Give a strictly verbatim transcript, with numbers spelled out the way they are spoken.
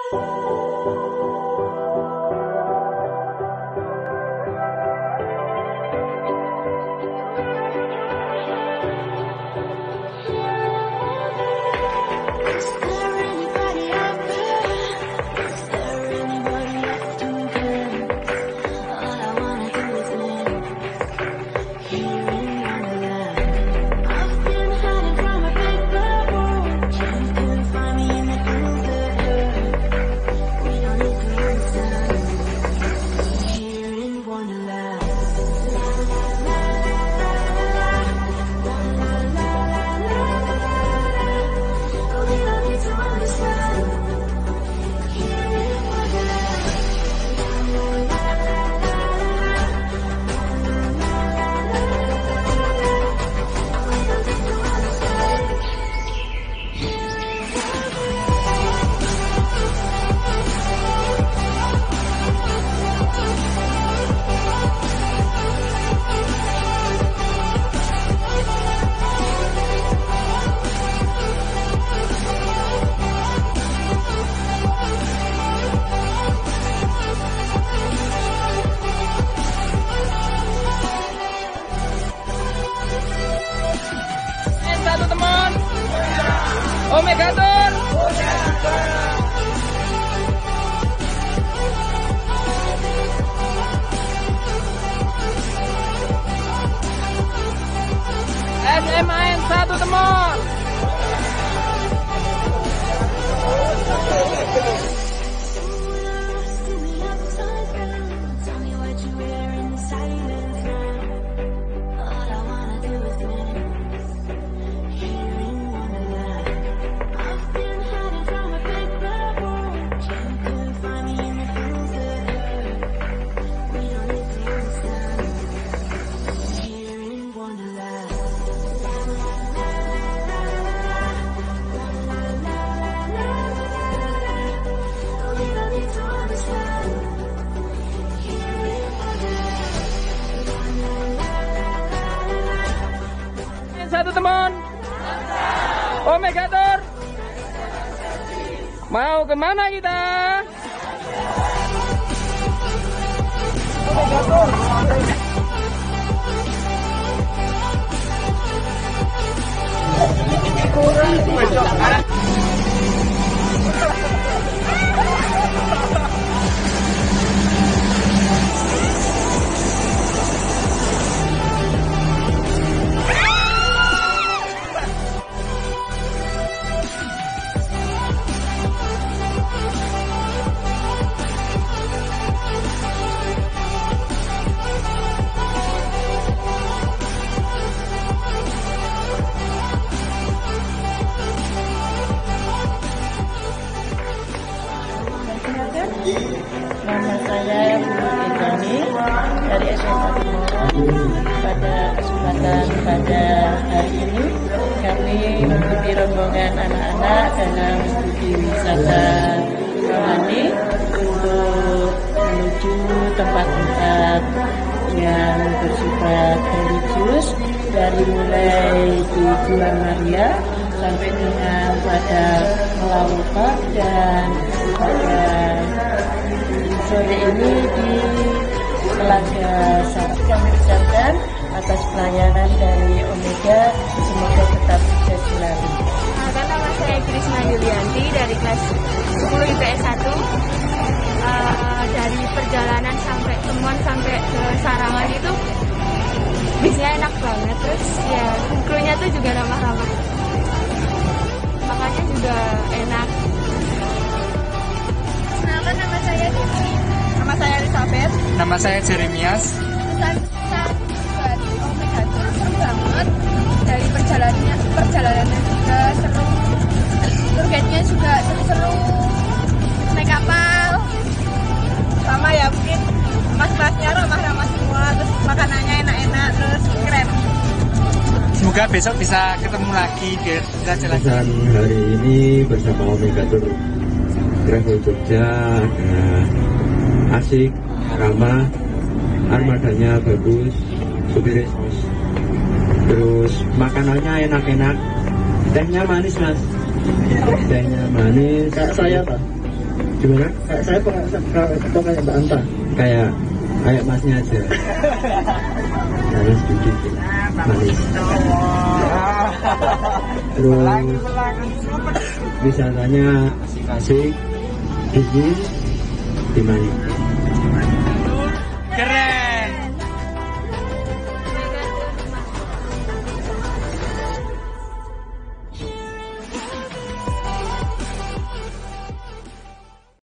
Omegator. S M A N satu teman. Satu teman. Omegator. Mau kemana kita? Omegator. Nama saya Bu Indani dari S M A Timoro. Pada kesempatan pada hari ini kami mengikuti rombongan anak-anak dalam studi wisata rohani untuk menuju tempat-tempat yang bersifat religius, dari mulai di Gua Maria sampai dengan pada Melawaka dan pada sore ini di Telaga Sari. Kami ucapkan atas pelayanan dari Omega, semoga tetap sukses selalu. Nama saya Krisna Yulianti dari kelas sepuluh I P S satu. Uh, dari perjalanan sampai temuan sampai ke Sarangan itu bisnya enak banget, terus ya krunya tuh juga ramah-ramah, makannya juga enak. Kenalkan, nama saya Dini. Nama saya Elizabeth. Nama saya Jeremias. Pesan dari Omega itu seru banget. Dari perjalanannya, perjalanannya juga seru. Tour guide-nya juga seru-seru. Naik kapal. Sama ya, mungkin mas-masnya ramah-ramah semua, terus makanannya enak-enak, terus keren. Semoga besok bisa ketemu lagi biar kita jalan-jalan. Hari ini bersama Omegator Travel Jogja, nah, asik, ramah, armadanya bagus, supirnya terus makanannya enak-enak, tehnya manis mas, tehnya manis. Kak saya pak. Gimana? Kayak saya atau kayak Mbak Anta? Kayak kayak masnya aja. Karena sedikit manis. Terus wisatanya asik-asik, dingin, dimana?